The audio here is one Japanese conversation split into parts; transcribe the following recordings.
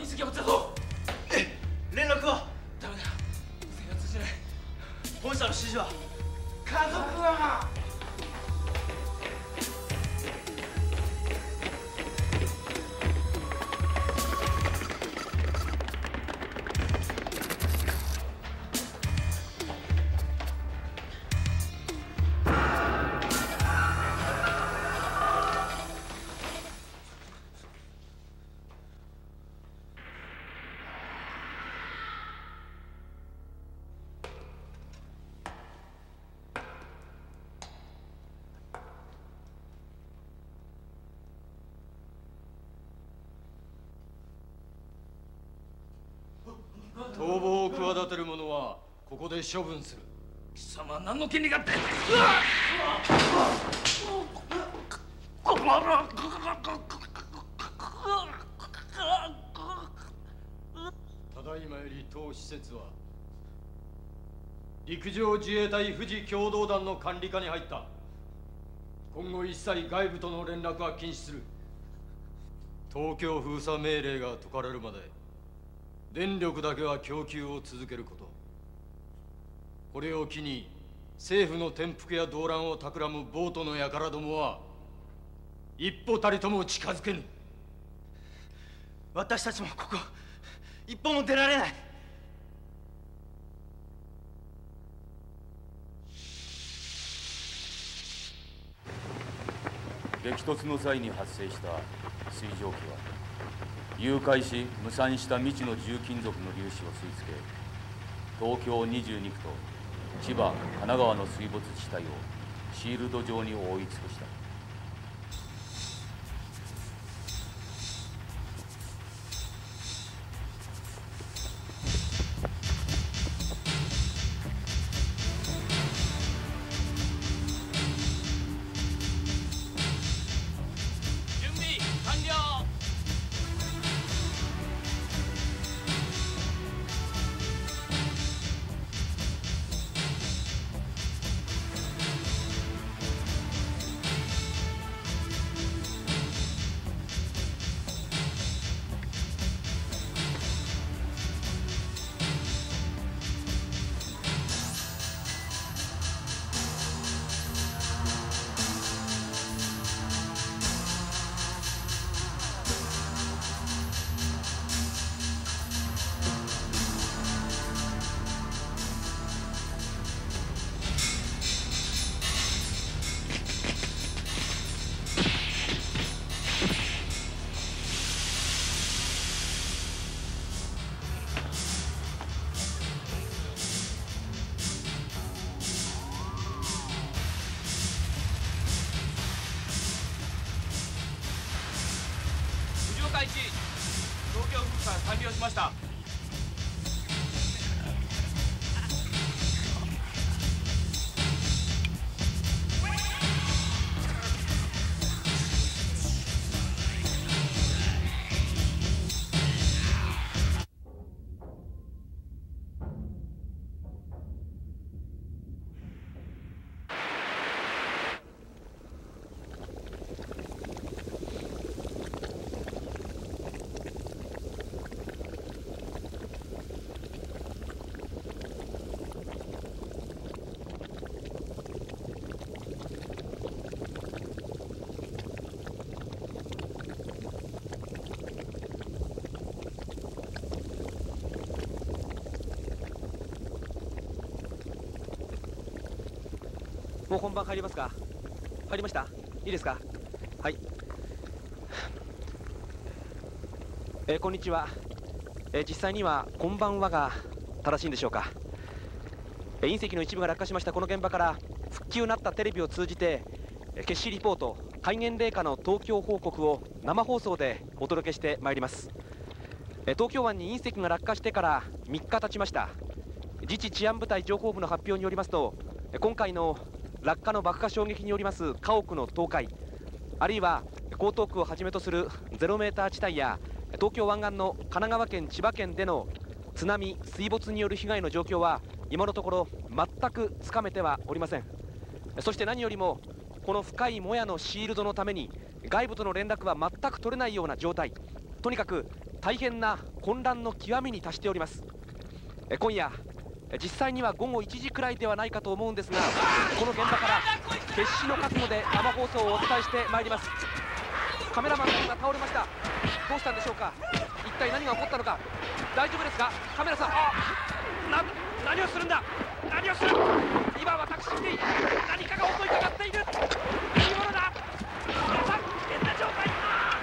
室破ったぞ。連絡はダメだ。無線が通じない。本社の指示は家族は逃亡を企てる者はここで処分する。 貴様は何の権利があって。 ただいまより当施設は陸上自衛隊富士共同団の管理下に入った。今後一切外部との連絡は禁止する。東京封鎖命令が解かれるまで電力だけは供給を続けること。これを機に政府の転覆や動乱を企む暴徒の輩どもは一歩たりとも近づけぬ。 私たちもここ一歩も出られない。 激突の際に発生した水蒸気は誘拐し無産した未知の重金属の粒子を吸い付け、東京22区と千葉、神奈川の水没地帯をシールド状に覆い尽くした。 東京封鎖完了しました。 もう本番入りますか？入りました？いいですか？はい。こんにちは。実際にはこんばんはが正しいんでしょうか。隕石の一部が落下しましたこの現場から復旧なったテレビを通じて決死リポート戒厳令下の東京報告を生放送でお届けしてまいります。東京湾に隕石が落下してから3日経ちました。自治治安部隊情報部の発表によりますと、今回の落下の爆破衝撃によります家屋の倒壊、あるいは江東区をはじめとするゼロメーター地帯や東京湾岸の神奈川県千葉県での津波水没による被害の状況は今のところ全くつかめてはおりません。そして何よりもこの深いもやのシールドのために外部との連絡は全く取れないような状態。とにかく大変な混乱の極みに達しております。今夜実際には午後1時くらいではないかと思うんですが、この現場から決死の覚悟で生放送をお伝えしてまいります。カメラマンが今倒れました。どうしたんでしょうか。一体何が起こったのか。大丈夫ですかカメラさん。何をするんだ。何をする。今私に何かが襲いかかっている。何者だ。皆さん危険な状態。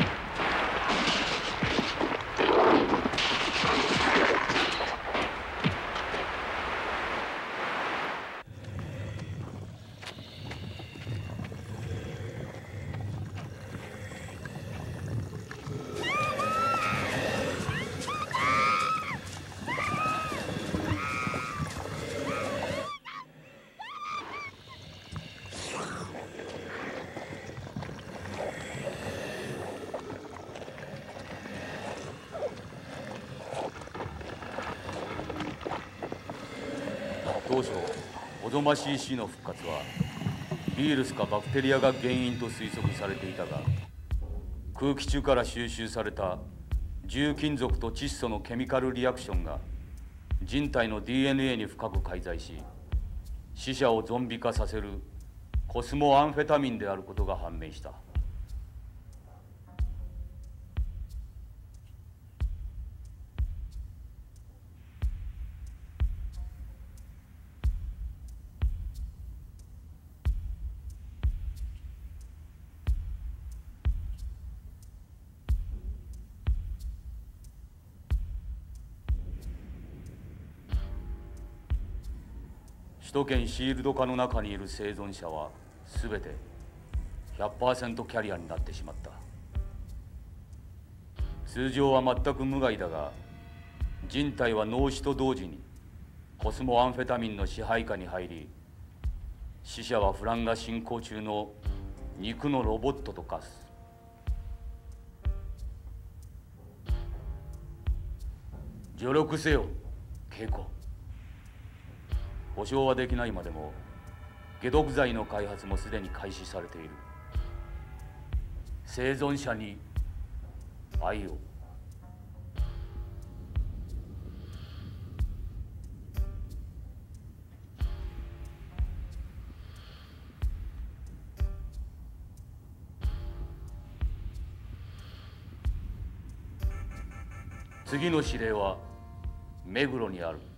当初おぞましい死の復活はウイルスかバクテリアが原因と推測されていたが、空気中から収集された重金属と窒素のケミカルリアクションが人体の DNA に深く介在し、死者をゾンビ化させるコスモアンフェタミンであることが判明した。首都圏シールド化の中にいる生存者は全て 100% キャリアになってしまった。通常は全く無害だが、人体は脳死と同時にコスモアンフェタミンの支配下に入り、死者はフランが進行中の肉のロボットと化す。助力せよ稽古。保証はできないまでも解毒剤の開発もすでに開始されている。生存者に愛を。次の指令は目黒にある。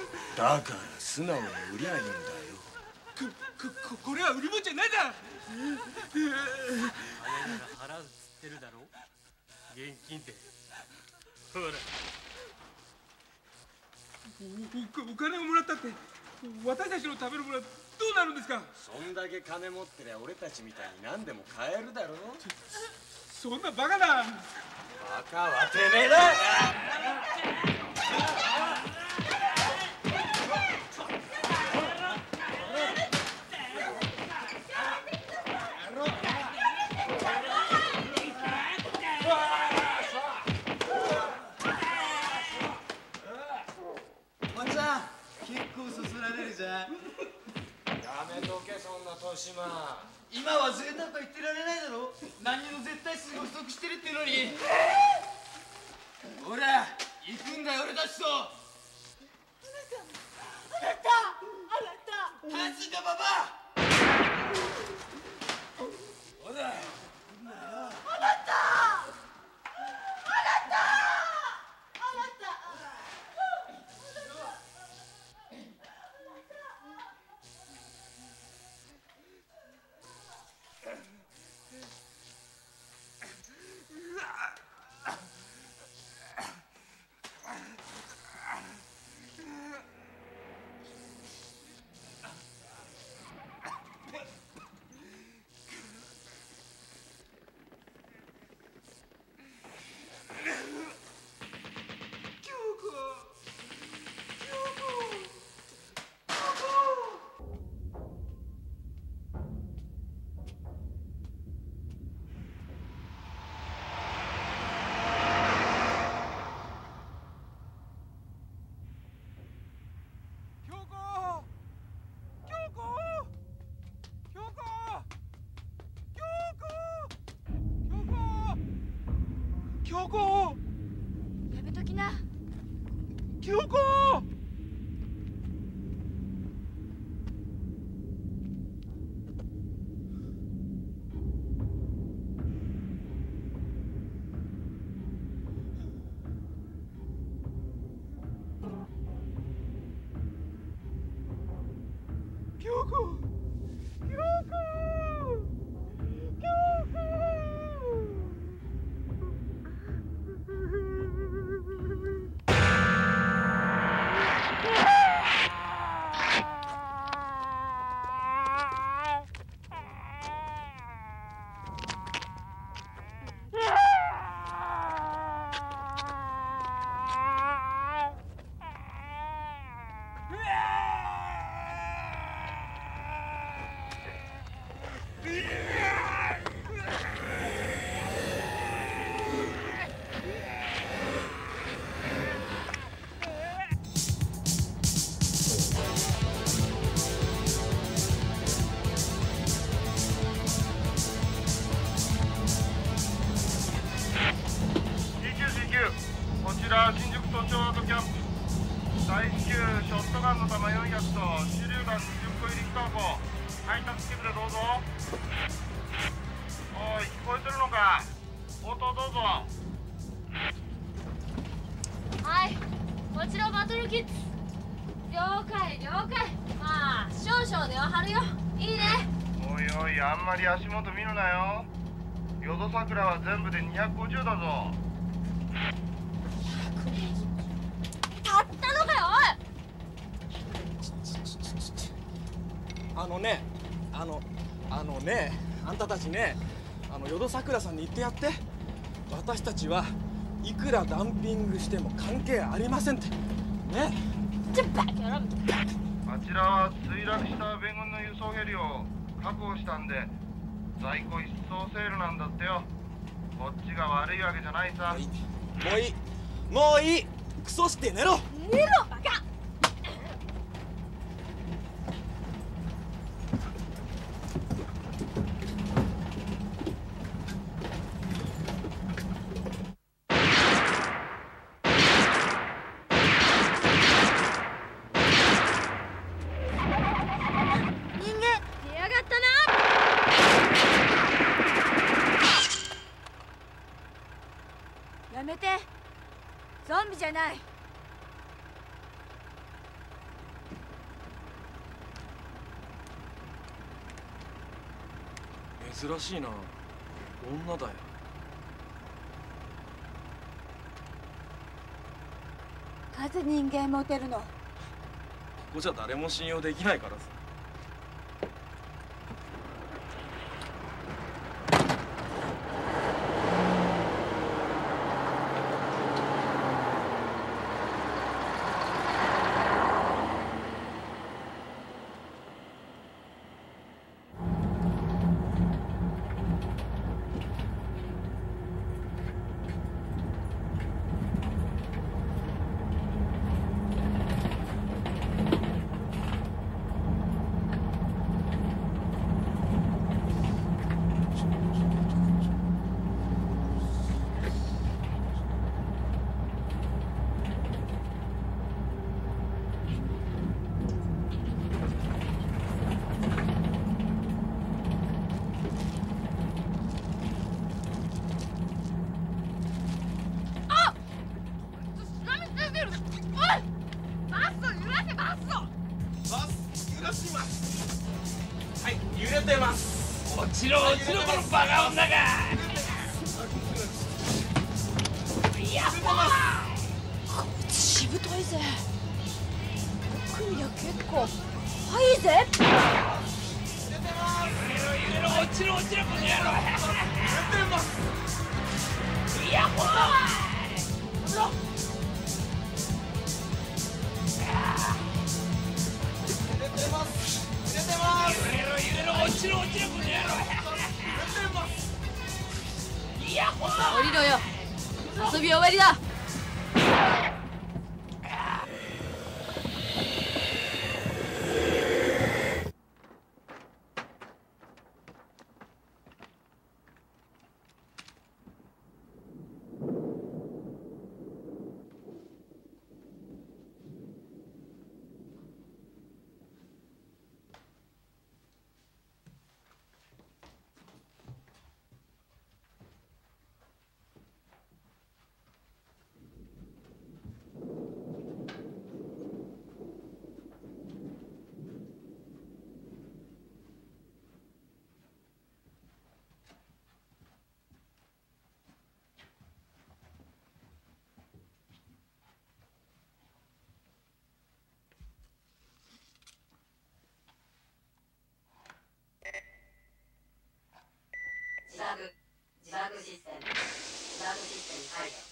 だから素直に売りゃいいんだよ。 これは売り物じゃないだ。 金なら払うっつってるだろ。現金で。ほら。 お金をもらったって私たちの食べるものはどうなるんですか。 そんだけ金持ってりゃ俺たちみたいに何でも買えるだろ。 そんなバカな。 バカはてめえだ。 おっちゃん、結構そそられるじゃん。 やめとけそんな年ま。今は贅沢言ってられないだろ。何の絶対数が不足してるってのに。ほら行くんだよ俺たちと。あなたハズガババ。ほら京子、 やめときな。 京子。京子。 こちら新宿都庁アートキャンプ。大至急ショットガンの弾400と手榴弾20個入り1箱配達器でどうぞ。おい聞こえてるのか。応答どうぞ。 はい、こちらバトルキッズ。了解了解。まあ少々では張るよ。いいね。 おいおいあんまり足元見るなよ。淀桜は全部で250だぞ。 たったのかよおい。 あんたたちね、淀桜さんに言ってやって。私たちはいくらダンピングしても関係ありませんってね。 ちょバカ野郎。 あちらは墜落した米軍の輸送ヘリを確保したんで在庫一掃セールなんだってよ。こっちが悪いわけじゃないさ。 もういいクソして寝ろ。 寝ろバカ。やめて。ゾンビじゃない。 珍しいな、女だよ。 数人間持てるの。 ここじゃ誰も信用できないからさ。 降りろよ。遊び終わりだ。 自爆システム解除。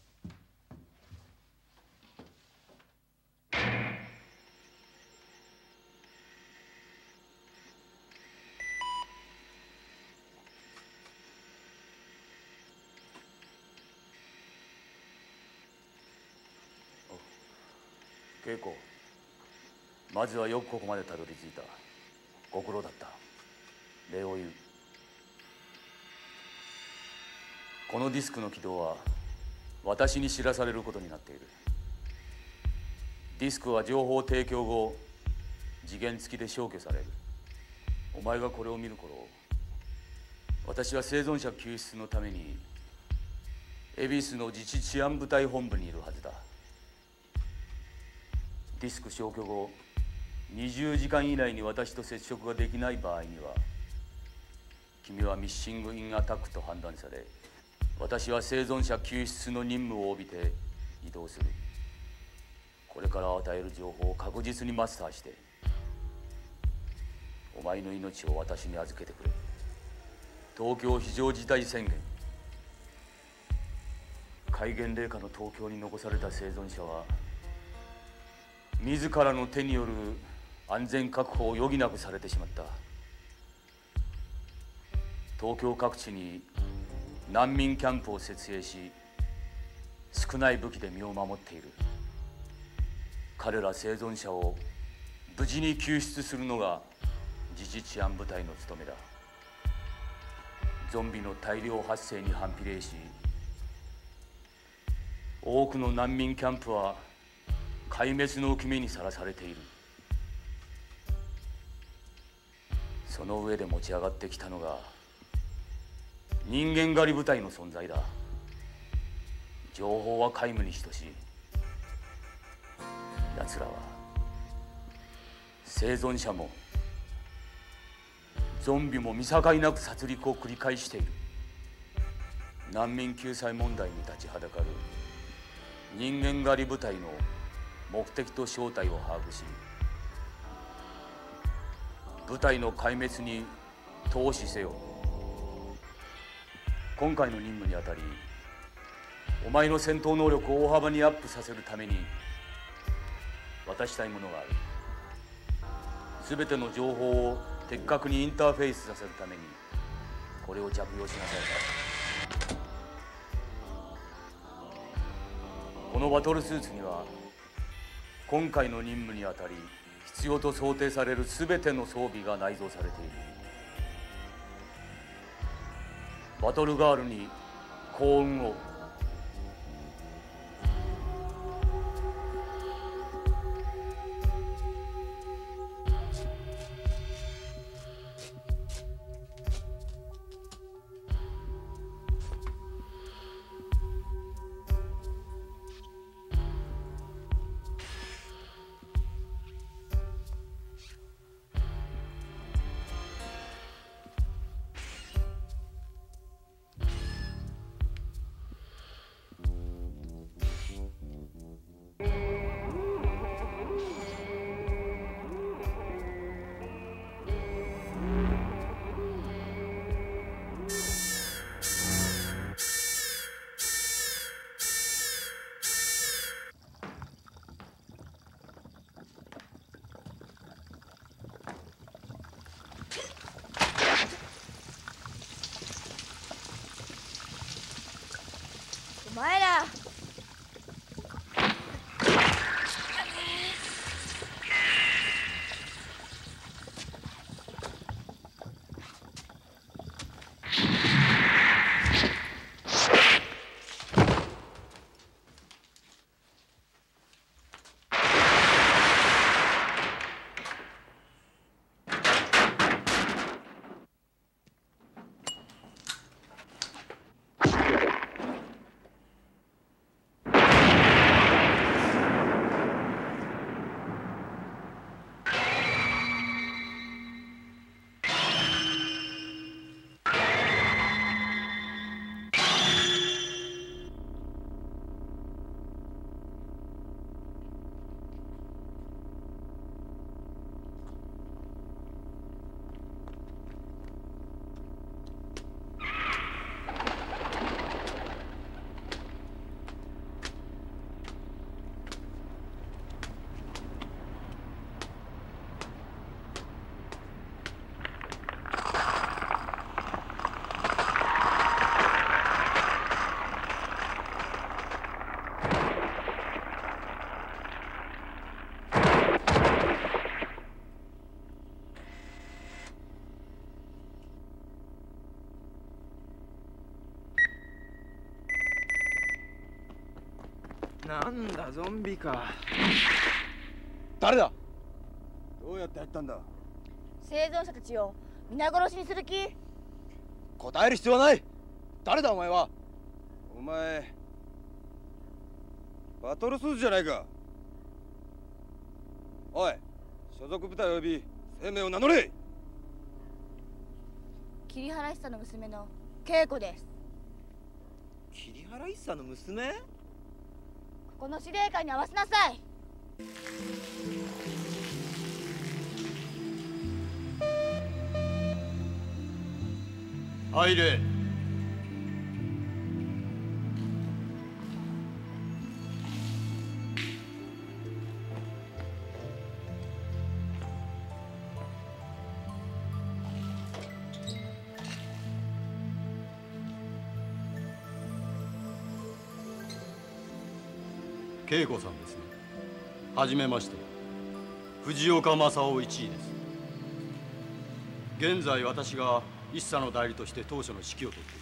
稽古、まずはよくここまでたどり着いた。ご苦労だった。礼を言う。このディスクの起動は私に知らされることになっている。ディスクは情報提供後次元付きで消去される。お前がこれを見る頃、私は生存者救出のために恵比寿の自治治安部隊本部にいるはずだ。ディスク消去後20時間以内に私と接触ができない場合には、君はミッシング・イン・アタックと判断され、私は生存者救出の任務を帯びて移動する。これから与える情報を確実にマスターして、お前の命を私に預けてくれ。東京非常事態宣言。戒厳令下の東京に残された生存者は、自らの手による安全確保を余儀なくされてしまった。東京各地に難民キャンプを設営し、少ない武器で身を守っている。彼ら生存者を無事に救出するのが自治治安部隊の務めだ。ゾンビの大量発生に反比例し、多くの難民キャンプは壊滅の憂き目にさらされている。その上で持ち上がってきたのが人間狩り部隊の存在だ。情報は皆無に等しい。奴らは生存者もゾンビも見境なく殺戮を繰り返している。難民救済問題に立ちはだかる人間狩り部隊の目的と正体を把握し、部隊の壊滅に投資せよ。今回の任務にあたり、お前の戦闘能力を大幅にアップさせるために渡したいものがある。全ての情報を的確にインターフェースさせるためにこれを着用しなさい。このバトルスーツには今回の任務にあたり必要と想定される全ての装備が内蔵されている。バトルガールに幸運を。 お前らなんだゾンビか。 誰だ。どうやって入ったんだ。 生存者たちを皆殺しにする気？ 答える必要はない。誰だお前は。お前バトルスーツじゃないか。おい、所属部隊及び生命を名乗れ。 桐原一茶の娘の恵子です。 桐原一茶の娘？ この司令官に合わせなさい。 入れ。恵子さんですね。はじめまして。藤岡正夫一尉です。現在私が一茶の代理として当初の指揮を執っている。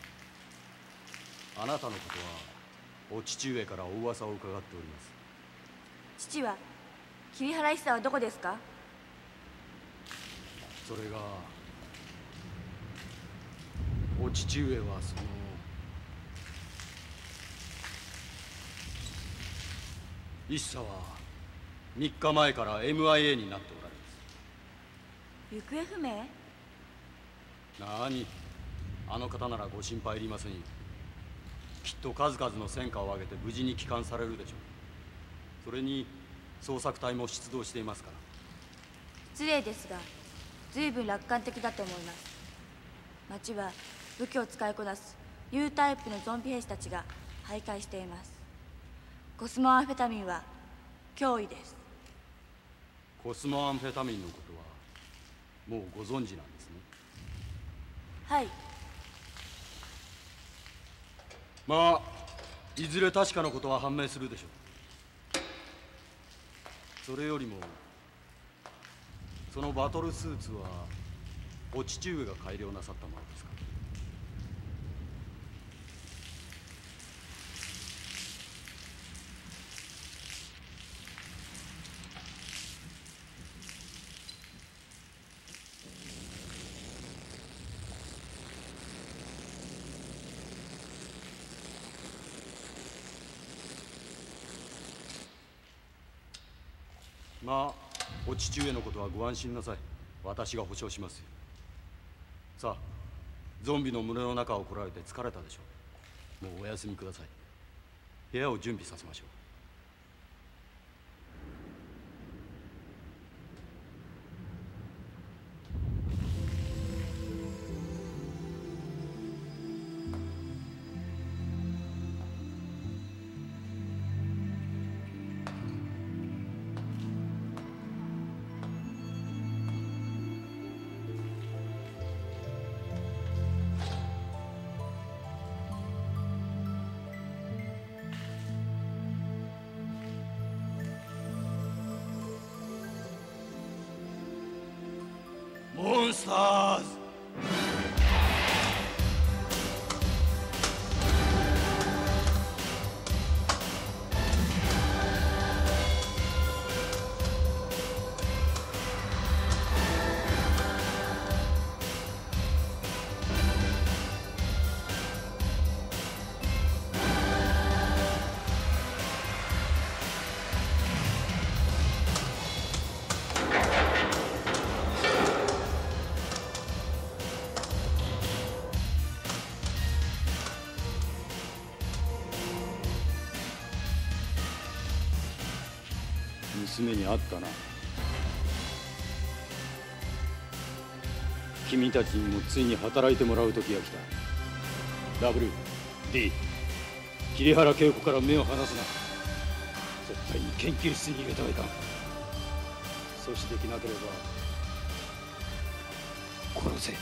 あなたのことはお父上からお噂を伺っております。 父は桐原一茶はどこですか？ それがお父上はその一茶は3日前から MIA になっておられます。 行方不明？ なに、あの方ならご心配いりませんよ。きっと数々の戦果を挙げて無事に帰還されるでしょう。それに捜索隊も出動していますから。 失礼ですが随分楽観的だと思います。町は武器を使いこなすニュータイプのゾンビ兵士たちが徘徊しています。コスモアンフェタミンは脅威です。 コスモアンフェタミンのことはもうご存知なんですね。 はい。 まあいずれ確かなことは判明するでしょう。それよりもそのバトルスーツはお父上が改良なさったものですか？まあお父上のことはご安心なさい。私が保証しますよ。さあ、ゾンビの群れの中を来られて疲れたでしょう。もうお休みください。部屋を準備させましょう。モンスターズ。娘に会ったな。君たちにもついに働いてもらう時が来た。WD、桐原恵子から目を離すな。絶対に研究室に入れてはいかん。阻止できなければ殺せ。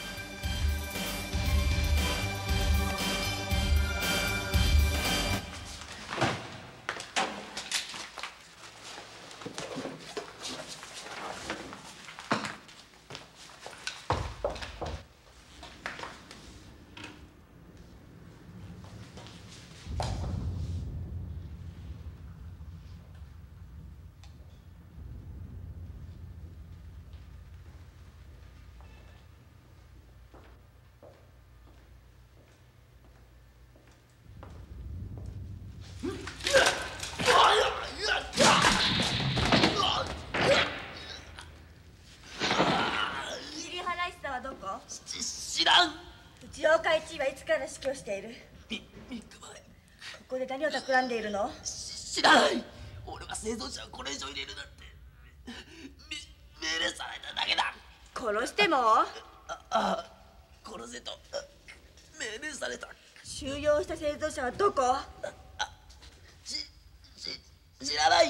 知らん。 一応会長はいつから指揮をしている。 3日前。ここで何を企んでいるの？ 知らない。俺は生存者をこれ以上入れるなんて命令されただけだ。 殺しても？ 殺せと命令された。 収容した生存者はどこ？ 知らない。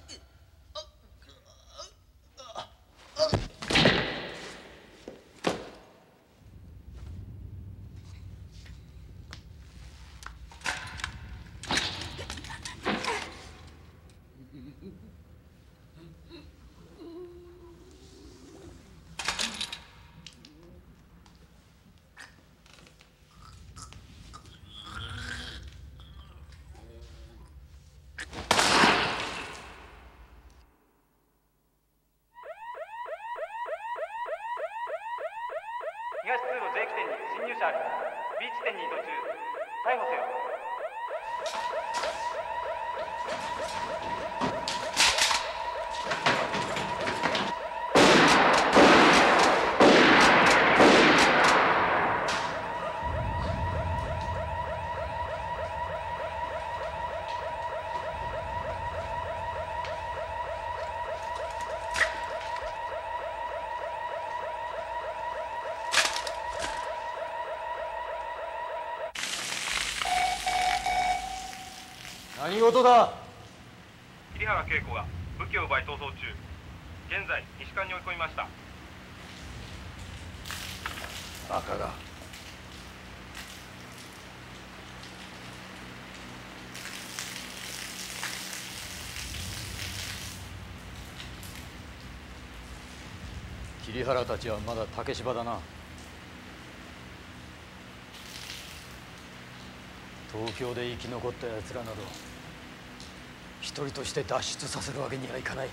東通路 J 起点に侵入者あり。B 地点に移動中。逮捕せよ。 何事だ。 桐原恵子が武器を奪い逃走中。現在西館に追い込みました。 バカが。桐原たちはまだ竹芝だな。東京で生き残った奴らなど一人として脱出させるわけにはいかない。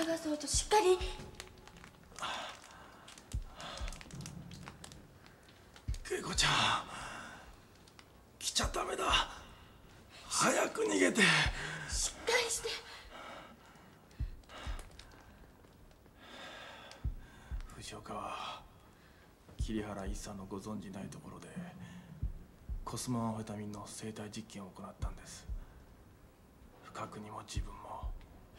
はそうとしっかり。 恵子ちゃん、来ちゃダメだ。早く逃げて。 しっかりして。 藤岡は桐原一茶のご存じないところでコスモアンフェタミンの生体実験を行ったんです。不覚にも自分も。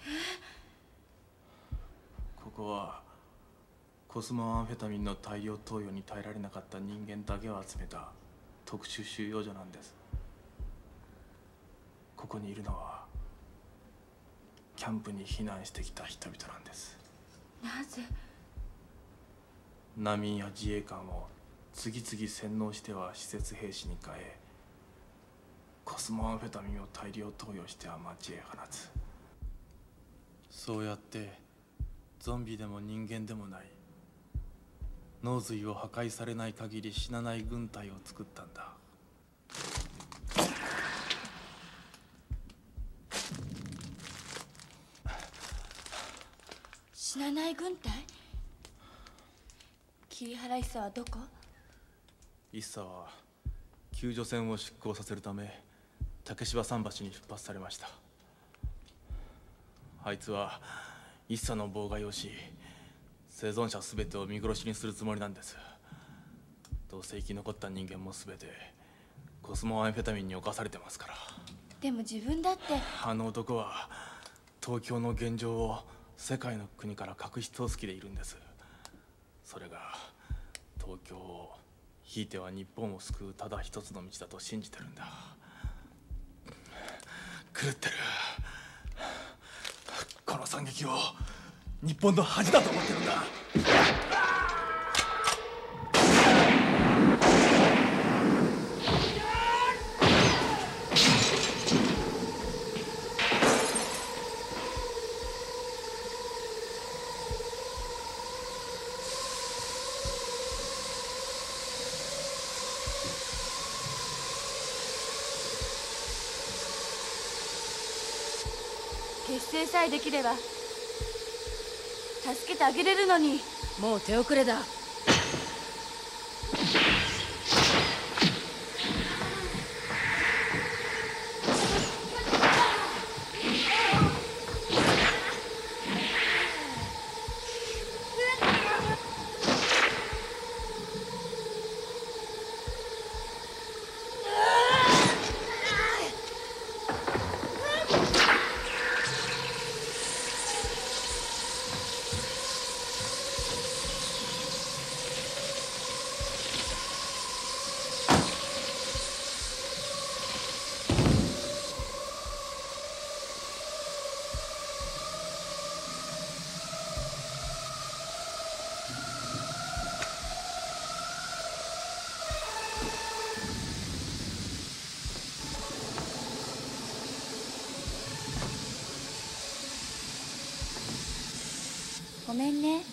ここはコスモアンフェタミンの大量投与に耐えられなかった人間だけを集めた特殊収容所なんです。ここにいるのはキャンプに避難してきた人々なんです。 なぜ？ 難民や自衛官を次々洗脳しては施設兵士に変え、コスモアンフェタミンを大量投与しては町へ放つ。そうやってゾンビでも人間でもない脳髄を破壊されない限り死なない軍隊を作ったんだ。 死なない軍隊？桐原一茶はどこ？ 一茶は救助船を出港させるため竹芝桟橋に出発されました。あいつは一茶の妨害をし生存者全てを見殺しにするつもりなんです。どうせ生き残った人間も全てコスモアンフェタミンに侵されてますから。 でも自分だって。 あの男は東京の現状を世界の国から隠し通す気でいるんです。それが東京をひいては日本を救うただ一つの道だと信じてるんだ。狂ってる。この惨劇を日本の恥だと思ってるんだ。 結成さえできれば助けてあげれるのに。 もう手遅れだ。 ごめんね。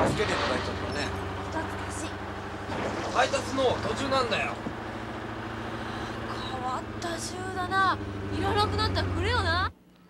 助けていただいたんだね。 配達の途中なんだよ。 変わった銃だな。いらなくなったらくれよな。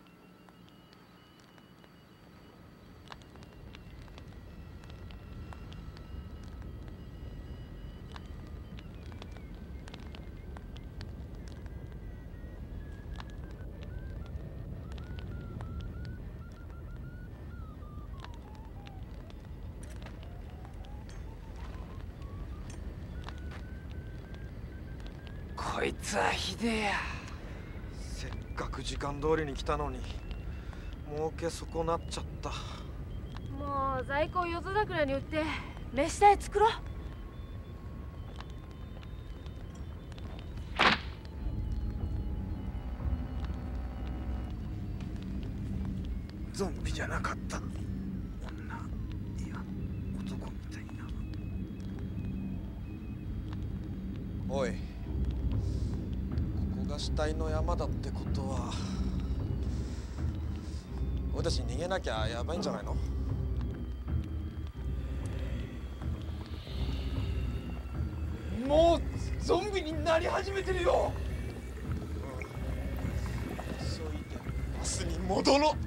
こいつはひでえや。せっかく時間通りに来たのに儲け損なっちゃった。 もう在庫を夜桜に売って飯代作ろう。 ゾンビじゃなかった。女、いや男みたいな。おい、ここが死体の山だってことは俺たち逃げなきゃやばいんじゃないの？もうゾンビになり始めてるよ。急いでバスに戻ろう。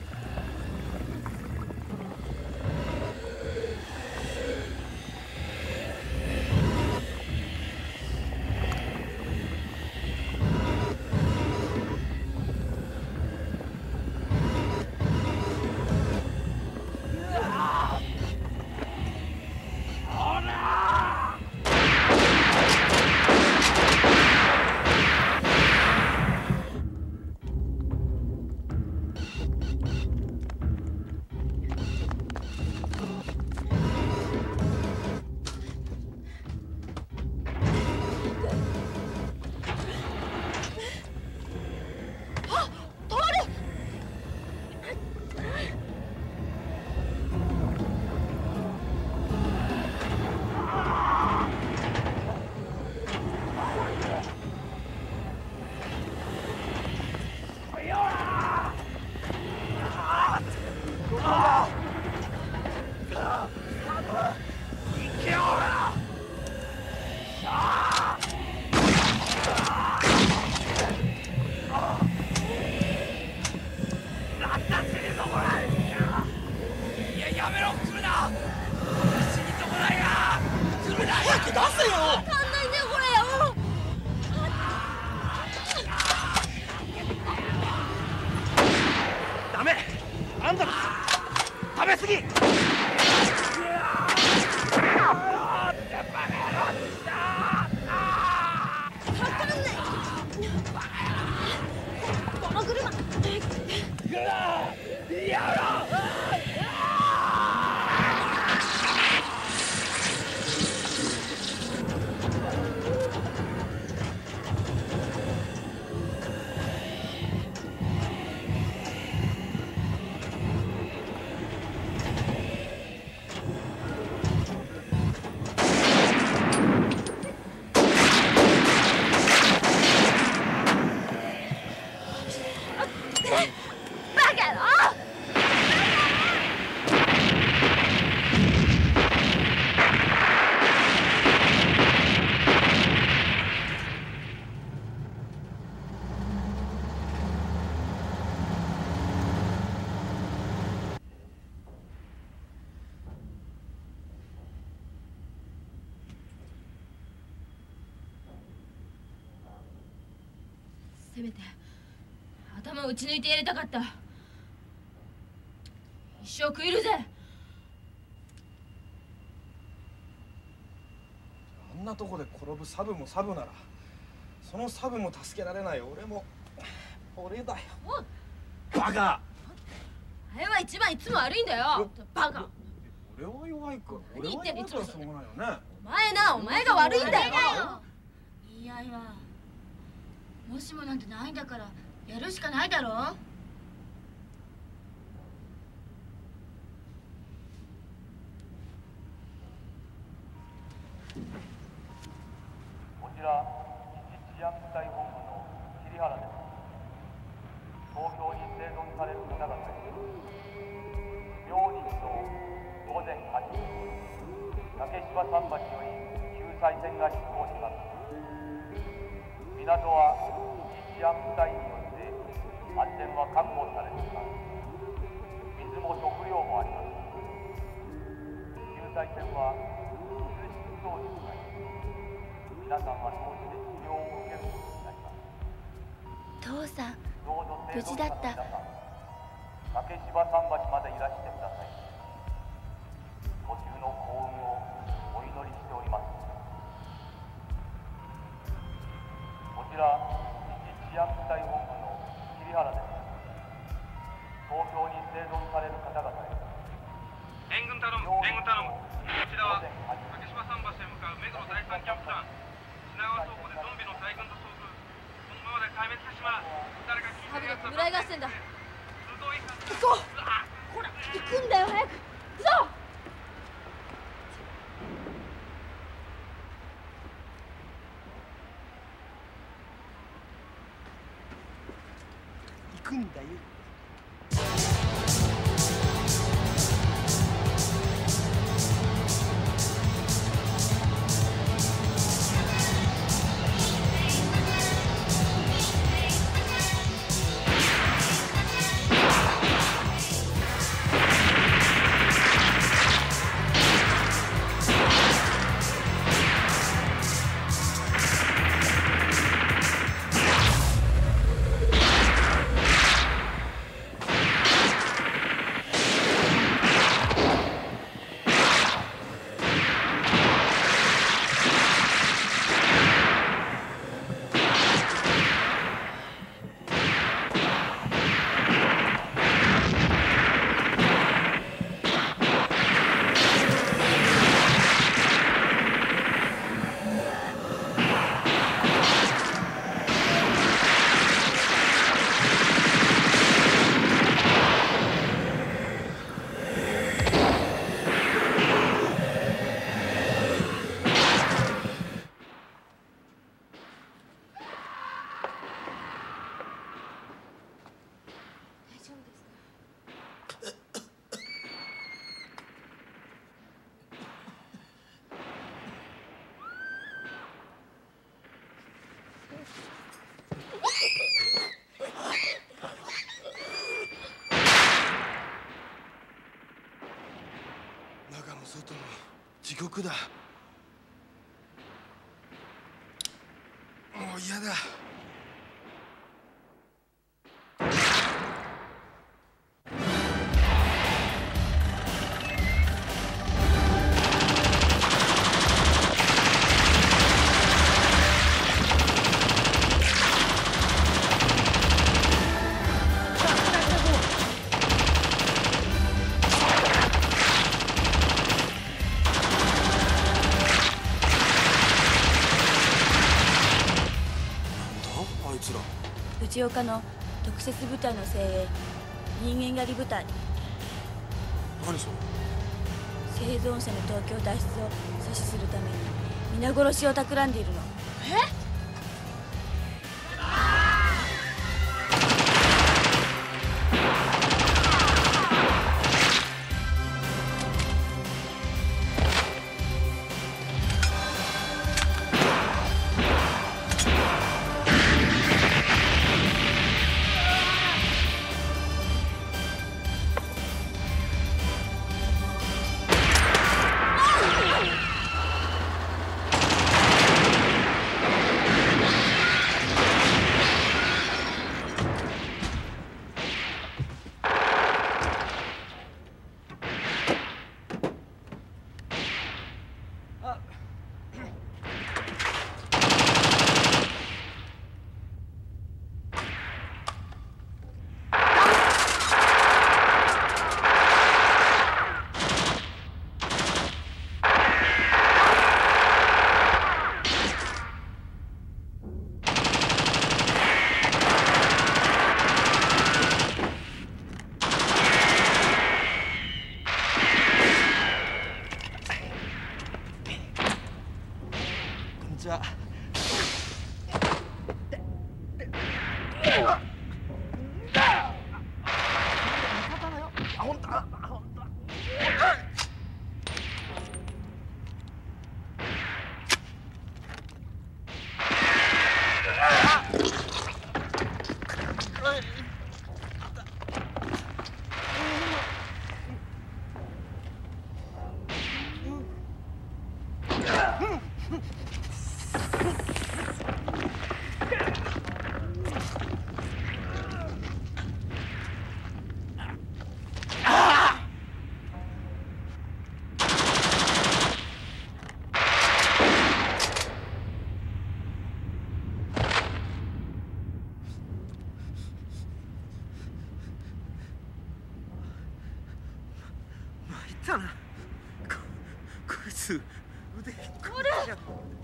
せめて頭を打ち抜いてやりたかった。一生食えるぜ。 あんなとこで転ぶサブもサブならそのサブも助けられない俺も俺だよ。バカ。 あれは一番いつも悪いんだよ。バカ。 俺は弱いから俺は弱いからしょうがないよね。 お前が悪いんだよ。 いやいや、もしもなんてないんだからやるしかないだろ。 こちら基地治安部隊本部の桐原です。東京に生存される方々です。明日と午前8時竹芝桟橋より救済船が出港します。港は治安部隊によって安全は確保されています。水も食料もあります。救済船は数日当時となり、皆さんは当時で治療を受けることになります。 父さん、無事だった。 竹芝桟橋までいらしてください。途中の幸運をお祈りしております。こちら治安部隊本部の桐原です。東京に生存される方々へ援軍頼む、援軍頼む。こちらは竹芝桟橋へ向かう目黒第三キャンプ団。品川倉庫でゾンビの大軍と遭遇。このままで壊滅してしまう。誰か聞いてるやつは村井合戦だ。 行こう。ほら、行くんだよ、早く。行くぞ。 行くんだよ。 中も外も地獄だ。もう嫌だ。 内岡の特設部隊の精鋭、人間狩り部隊。 何それ。 生存者の東京脱出を阻止するために皆殺しを企んでいるの。 じゃあたな。こいつ腕引っ込んでや。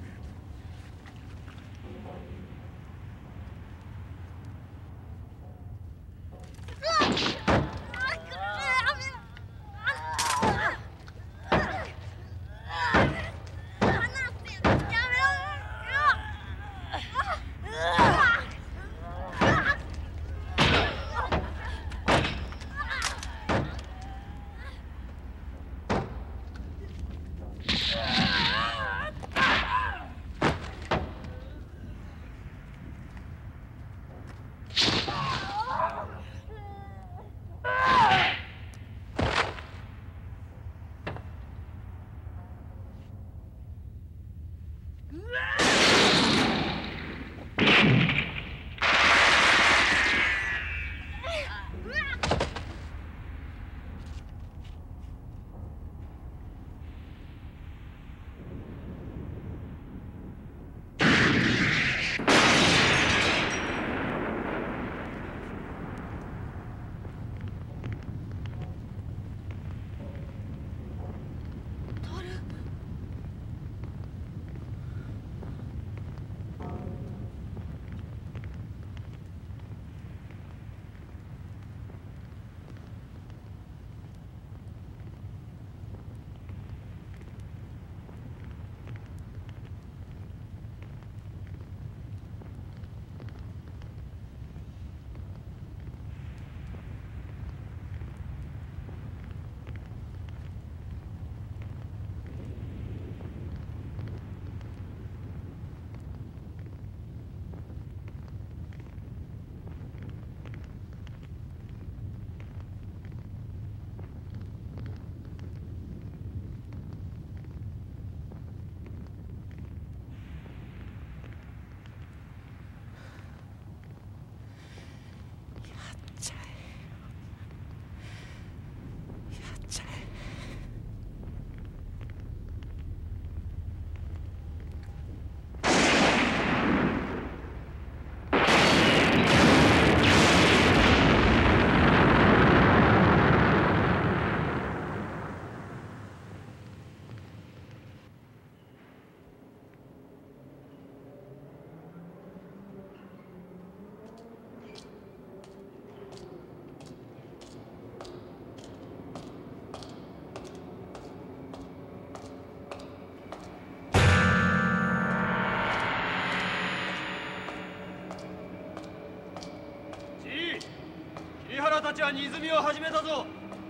桐原たちは荷積みを始めたぞ。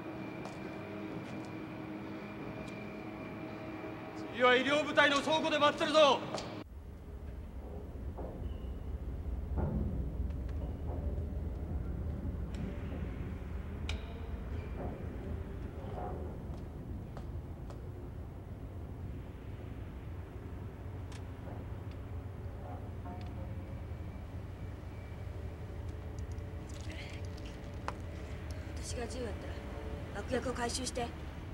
次は医療部隊の倉庫で待ってるぞ。 私が銃やったら爆薬を回収して。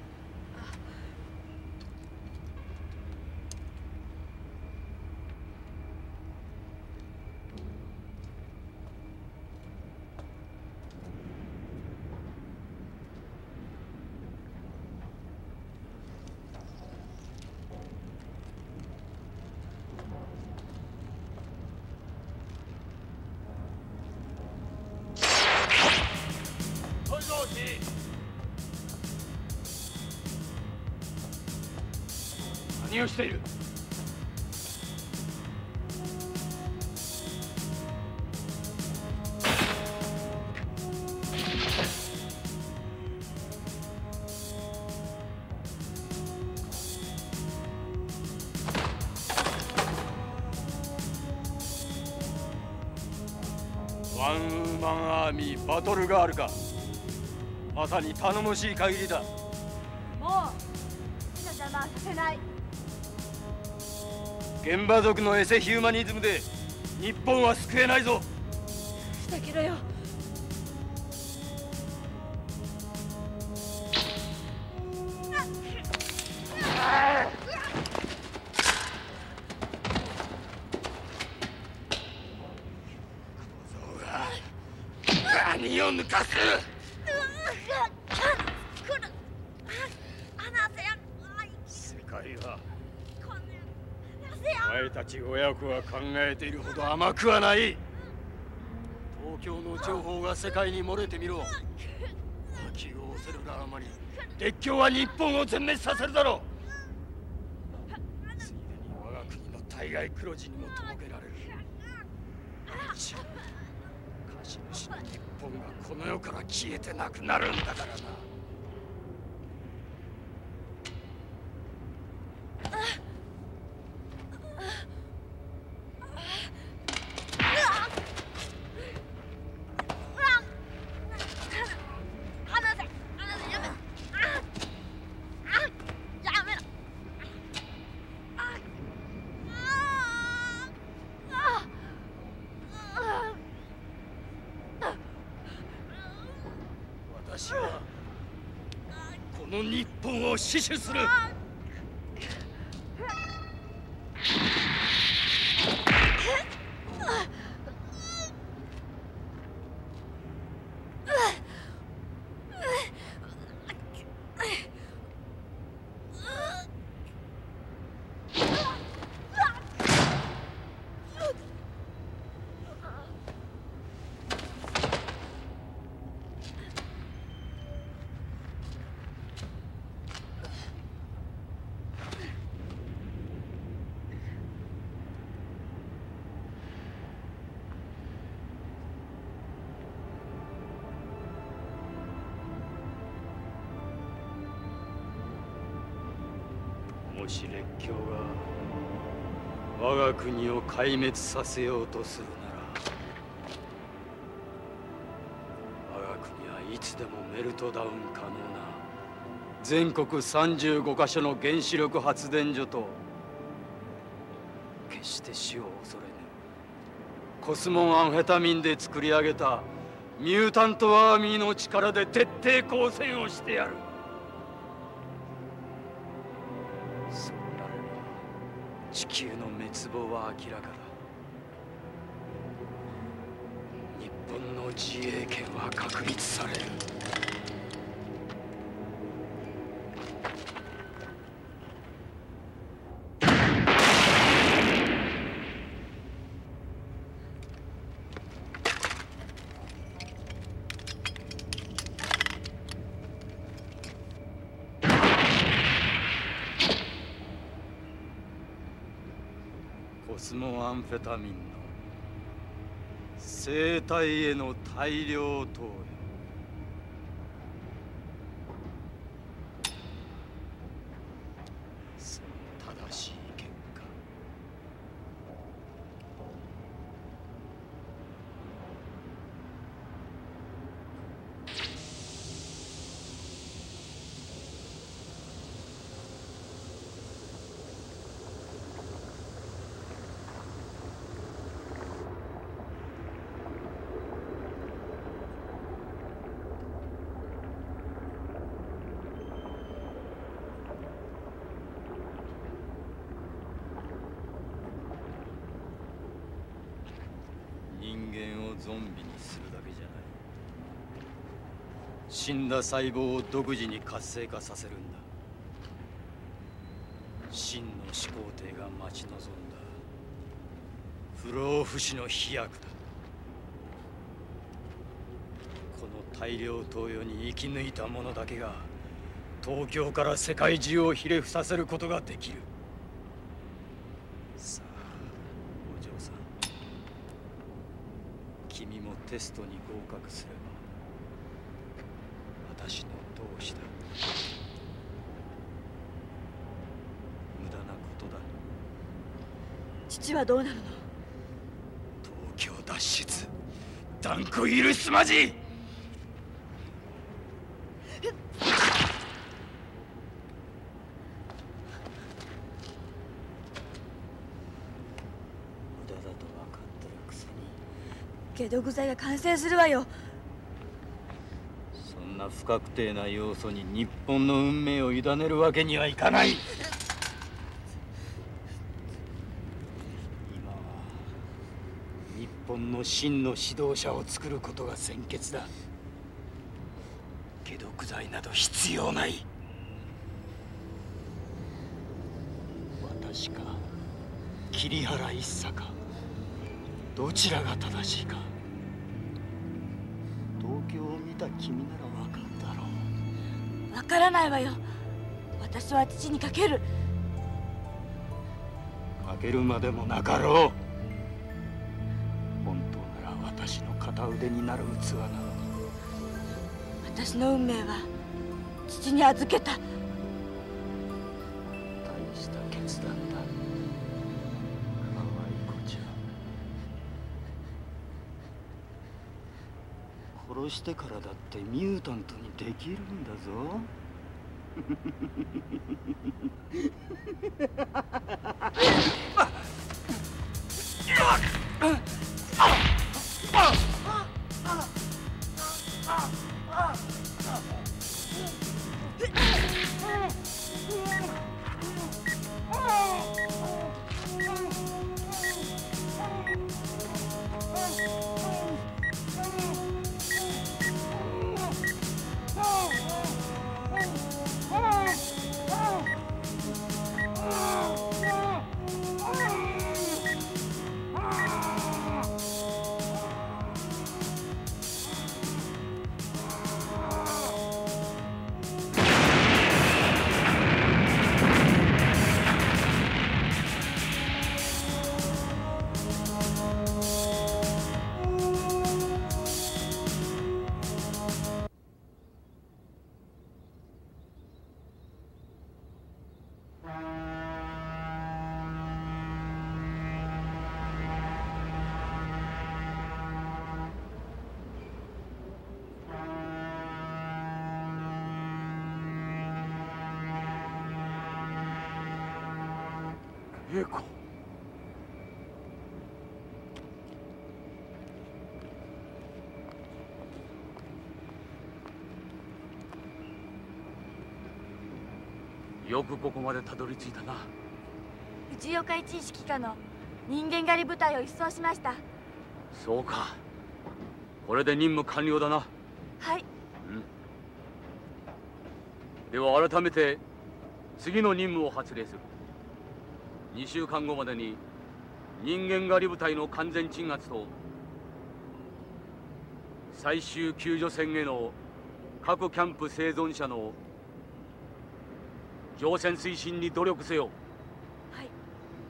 何をしている？ワンウーマンアーミーバトルガールか。まさに頼もしい限りだ。 もう邪魔はさせない。 現場族のエセヒューマニズムで日本は救えないぞ。 だけどよ、 何を抜かす。世界はお前たち親子が考えているほど甘くはない。東京の情報が世界に漏れてみろ。気を押せるがあまり列強は日本を全滅させるだろう。ついでに我が国の対外黒字にもとぼけられる。貸主の日本がこの世から消えてなくなるんだからな。私はこの日本を死守する。もし列強が我が国を壊滅させようとするなら、我が国はいつでもメルトダウン可能な全国35カ所の原子力発電所と決して死を恐れぬコスモンアンフェタミンで作り上げたミュータントアーミーの力で徹底抗戦をしてやる。そうなれば地球の滅亡は明らかだ。日本の自衛権は確立される。コスモアンフェタミンの生体への大量投与。その正しい結果、人間をゾンビにするだけじゃない。死んだ細胞を独自に活性化させるんだ。真の始皇帝が待ち望んだ不老不死の飛躍だ。この大量投与に生き抜いた者だけが東京から世界中をひれ伏させることができる。さあお嬢さん、君もテストに合格すれば私の同志だ。無駄なことだ。 父はどうなるの？ 東京脱出断固許すまじ。 解毒剤が完成するわよ。 そんな不確定な要素に日本の運命を委ねるわけにはいかない。今は日本の真の指導者を作ることが先決だ。解毒剤など必要ない。私か桐原一茶か、どちらが正しいか東京を見た君ならわかるだろう。 わからないわよ。私は父にかける。 かけるまでもなかろう。本当なら私の片腕になる器なのに。 私の運命は父に預けた。 大した決断だ。可愛い子ちゃん。殺してからだってミュータントにできるんだぞ。 英子。よくここまでたどり着いたな。 藤岡一指揮下の人間狩り部隊を一掃しました。 そうか。これで任務完了だな。 はい。 では改めて次の任務を発令する。2週間後までに人間狩り部隊の完全鎮圧と最終救助船への各キャンプ生存者の乗船推進に努力せよ。 はい。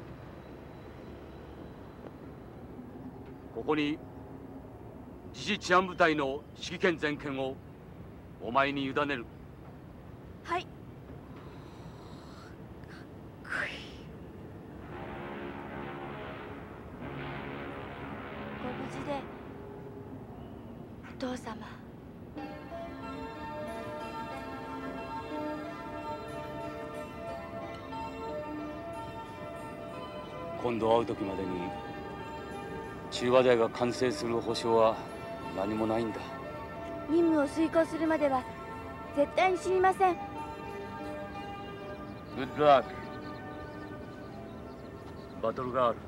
ここに自治治安部隊の指揮権全権をお前に委ねる。 はい。ご無事でお父様。 今度会う時までに中和台が完成する保証は何もないんだ。 任務を遂行するまでは絶対に死にません。 グッドラックバトルガール。